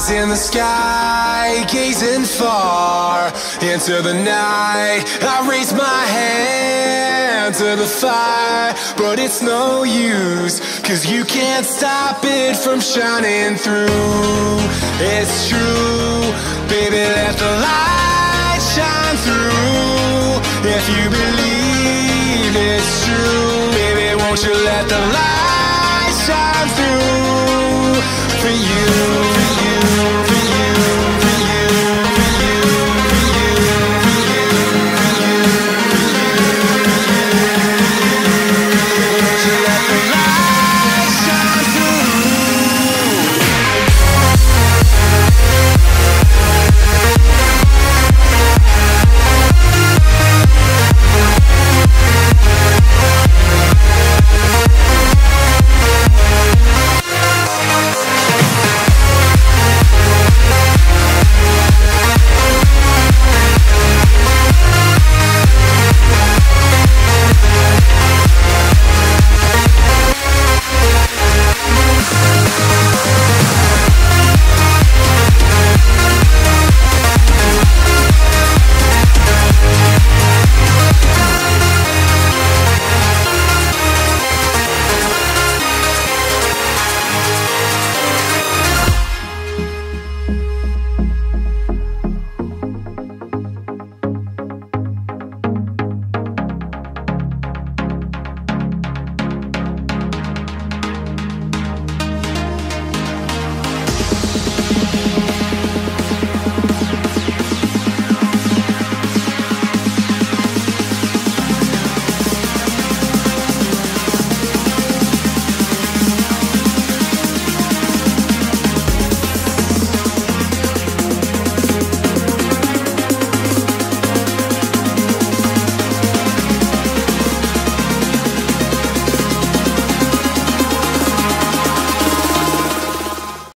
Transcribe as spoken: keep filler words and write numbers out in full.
Eyes in the sky, gazing far into the night. I raise my hand to the fire, but it's no use, 'cause you can't stop it from shining through. It's true, baby, let the light shine through. If you believe it's true, baby, won't you let the light shine through for you?